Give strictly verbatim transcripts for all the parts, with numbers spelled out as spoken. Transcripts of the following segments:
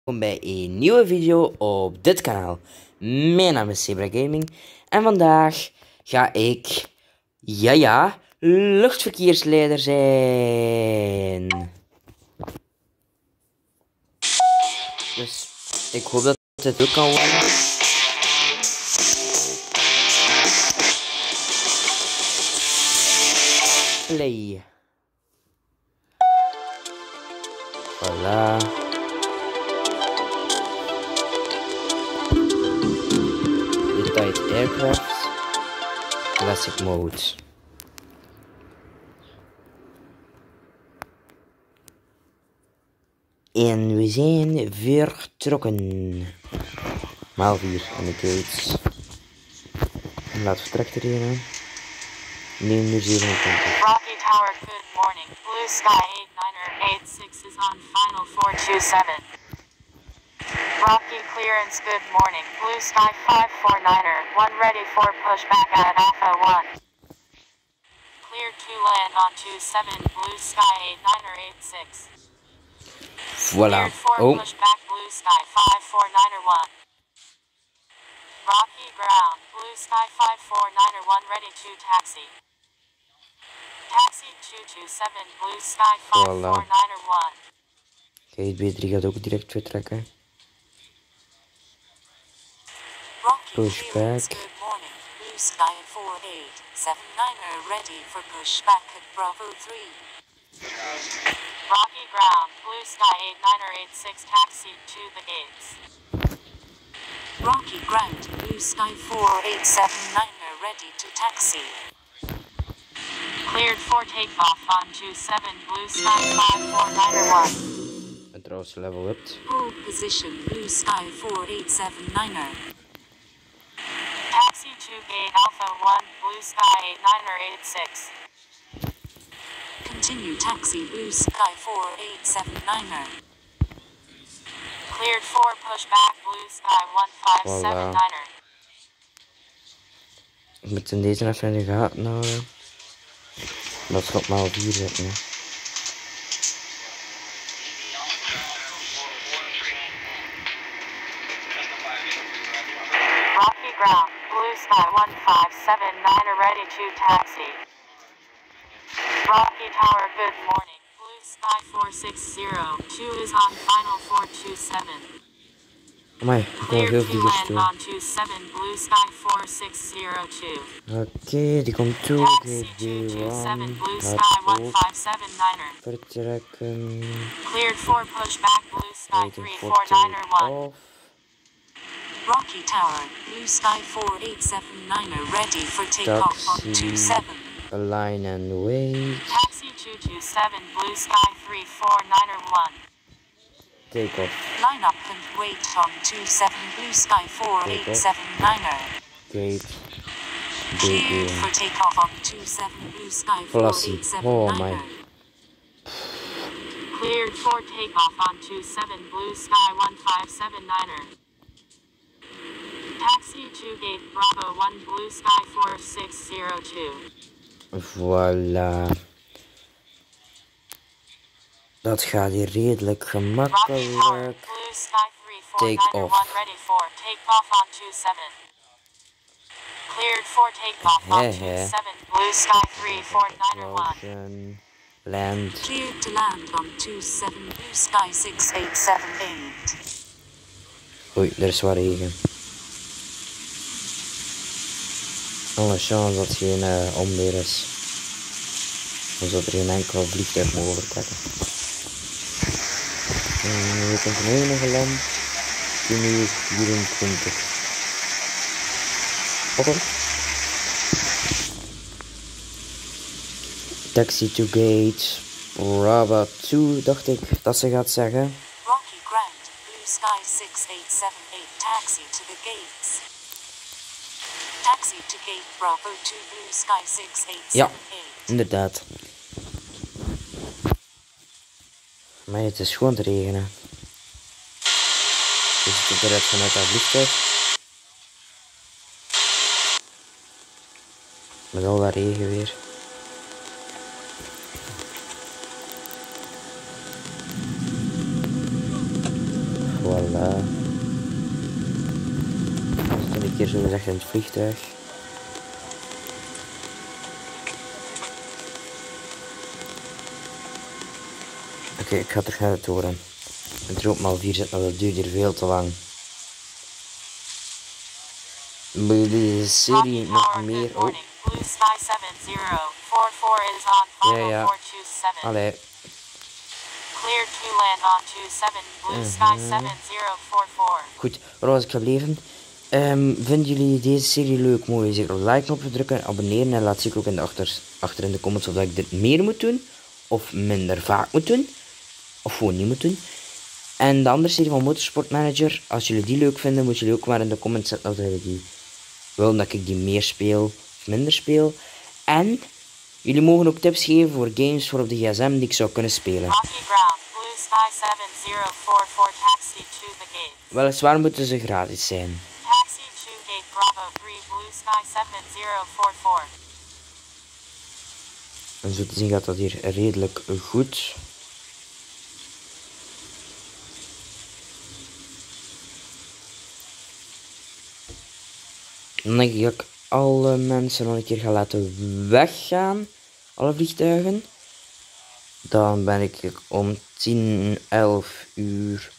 Welkom bij een nieuwe video op dit kanaal. Mijn naam is Zebra Gaming en vandaag ga ik, ja ja, luchtverkeersleider zijn. Dus ik hoop dat het ook kan worden. Play. Voilà. Detailed aircraft. Classic mode. En we zijn vertrokken. Maal vier aan de gates. Laat vertrekt er een. negen uur zevenentwintig. Rocky Tower, good morning. Blue Sky eight niner eight six is on final four two seven. Rocky clearance, good morning. Blue Sky five four niner, one ready for pushback at Alpha one. Cleared to land on two seven, Blue Sky eight niner eight six. Voilà. Cleared for Oh. pushback, Blue Sky five four niner one. Rocky ground, Blue Sky five four niner one ready to taxi. Taxi two two seven, Blue Sky five four niner one. Gate B drie gaat ook direct vertrekken. Rocky Pushback. clearance, good morning. Blue Sky four eight seven niner ready for pushback at Bravo three. Rocky ground, Blue Sky eight niner eight six taxi to the gates. Rocky ground, Blue Sky four eight seven niner ready to taxi. Cleared for takeoff on two seven, Blue Sky five four niner one. En trouwens level up. Hold position, Blue Sky four eight seven niner. Taxi to gate Alpha one, Blue Sky eight niner eight six. Continue taxi, Blue Sky four eight seven niner. Cleared for pushback, Blue Sky one five seven niner. Ik moet in deze even in de gaten houden. Dat gaat maar op vier zitten. Hè. Rocky ground, Blue Sky one five seven niner ready to taxi. Rocky Tower, good morning. Blue Sky four six zero two is on final four two seven. Amai, ik kom Cleared veel to vliegers land toe. on two seven, Blue Sky four six zero two. Oké, okay, die komt toe. Taxi Gate two two B seven, one. Blue Sky Gaat one ook five seven niner. vertrekken. Cleared for pushback, Blue Sky Waiting three for four niner one. take-off. Rocky Tower, Blue Sky four eight seven niner ready for takeoff on two Taxi. seven. Align and wait. Taxi two two seven, Blue Sky three four niner one. Take off. Line up and wait on two seven, Blue Sky four eight seven niner. Gate. Cleared B for takeoff on two seven, Blue Sky four Vlassie. eight seven Oh niner. my. Cleared for takeoff on two seven, Blue Sky one five seven niner. Taxi to gate Bravo one, Blue Sky four six zero two. Voilà. Dat gaat hier redelijk Rocky Tower, gemakkelijk. Blue Sky three four Take niner off. one ready for takeoff on two seven. Cleared for takeoff on Heh, two heh. seven, Blue Sky three four niner one. Motion. Land. Cleared to land on two seven, Blue Sky six eight seven eight. Oei, er is wat regen. Alle chance dat het geen uh, onweer is. Dan zou er geen enkel vliegtuig mogen vertrekken. En we komt een enige land. tien uur vierentwintig. Oké. Taxi to gate. Bravo two, dacht ik dat ze gaat zeggen. Rocky Grant, Blue Sky six eight seven eight taxi to the gates. Taxi to gate Bravo two, Blue Sky six eight Ja, seven eight. inderdaad. Maar het is gewoon te regenen. Je ziet eruit vanuit dat vliegtuig. Met al dat regen weer. Voilà. Voilà. We zitten een keer zo gezegd in het vliegtuig. Oké, okay, ik ga terug naar de toren. En er ook maar vier zitten, maar dat duurt hier veel te lang. Wil je deze serie nog meer... Oh. Ja, ja. Allee. Uh-huh. Goed, waar was ik gebleven? Um, vinden jullie deze serie leuk? Mogen je zeker op like knopje drukken, abonneren en laat zeker ook in de achter, achter in de comments of dat ik dit meer moet doen. Of minder vaak moet doen. Of gewoon niet moet doen. En de andere serie van Motorsport Manager, als jullie die leuk vinden, moeten jullie ook maar in de comments zetten of jullie die willen dat ik die meer speel of minder speel. En jullie mogen ook tips geven voor games voor op de gsm die ik zou kunnen spelen. Weliswaar moeten ze gratis zijn. En zo te zien gaat dat hier redelijk goed. Dan denk ik dat ik alle mensen nog een keer ga laten weggaan. Alle vliegtuigen. Dan ben ik om tien, elf uur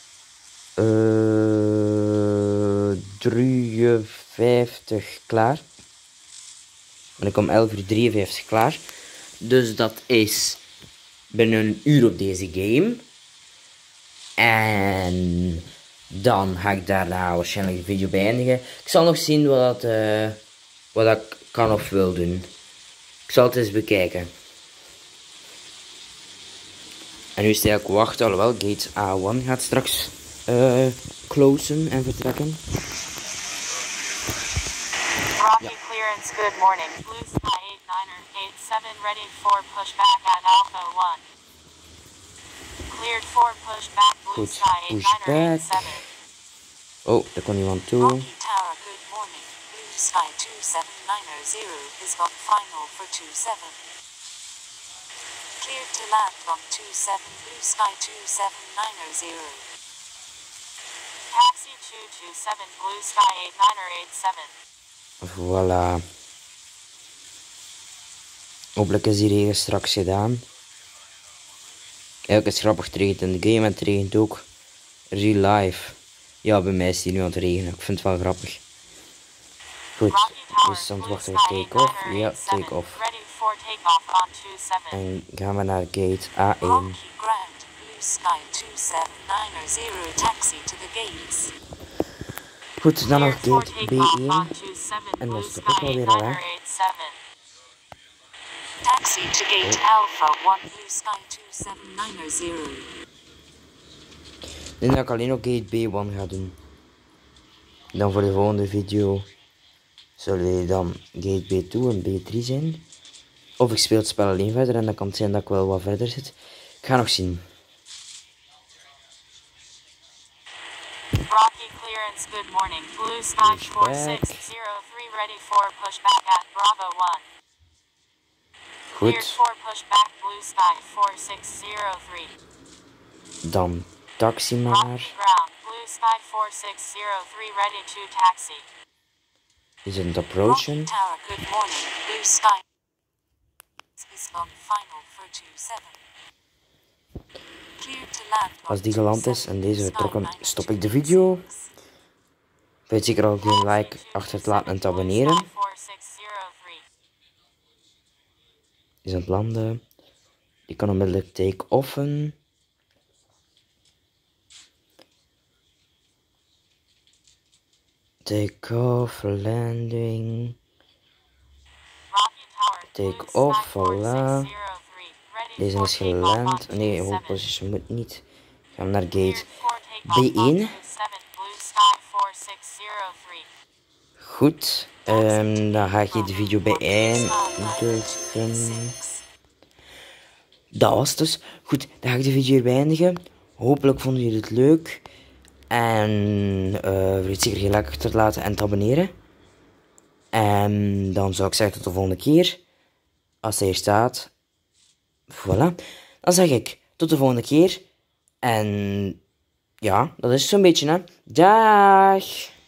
uh, drieënvijftig klaar. Ben ik om elf uur drieënvijftig klaar. Dus dat is binnen een uur op deze game. En dan ga ik daarna waarschijnlijk de video beëindigen. Ik zal nog zien wat, uh, wat ik kan of wil doen. Ik zal het eens bekijken. En nu is het eigenlijk wachten, alhoewel gate A één gaat straks uh, closen en vertrekken. Rocky clearance, good morning. Blue Sky eight niner eight seven ready for pushback at Alpha one. Cleared for pushback, Blue Goed, Sky eight niner eight seven. Oh, daar kon iemand toe. Rocky Tower, good morning. Blue Sky two seven nine zero is got final for two seven. Cleared to land on two seven, Blue Sky two seven nine zero. Taxi two two seven, Blue Sky eight niner eight seven. Voilà. Hopelijk is die regen straks gedaan. Eigenlijk is het grappig, het regent in de game en het regent ook real life. Ja, bij mij is die nu aan het regenen. Ik vind het wel grappig. Goed, dus aan het wachten op take-off. Ja, take-off. En gaan we naar gate A één. Goed, dan nog gate B één. En dan stop ik alweer al, hè. Taxi to gate Alpha one, Blue Sky two seven nine zero. Ik denk dat ik alleen nog gate B één ga doen. Dan voor de volgende video zullen dan gate B twee en B drie zijn. Of ik speel het spel alleen verder en dan kan het zijn dat ik wel wat verder zit. Ik ga nog zien. Rocky clearance, good morning. Blue Sky four six zero three ready for pushback at Bravo one. Cleared Goed. for pushback, Blue Sky four six zero three. Dan taxi maar. Rocky ground, Blue Sky four six zero three ready to taxi. Is het approachen? Rocky Tower, good morning. Blue Sky is on final for two seven. Cleared to land. Als die geland is en deze vertrokken, stop ik de video. Weet zeker al geen like achter te laten en te abonneren. Is aan het landen. Die kan onmiddellijk take-offen. Take-off, landing. Take-off, voilà. Deze is geland. Nee, hold position moet niet. Gaan we naar gate B één. Goed. Um, dan ga ik hier de video beëindigen. Dat was het dus. Goed, dan ga ik de video hier beëindigen. Hopelijk vonden jullie het leuk. En uh, vergeet zeker geen like achter te laten en te abonneren. En dan zou ik zeggen tot de volgende keer. Als hij hier staat. Voilà. Dan zeg ik tot de volgende keer. En ja, dat is zo'n beetje, hè. Dag!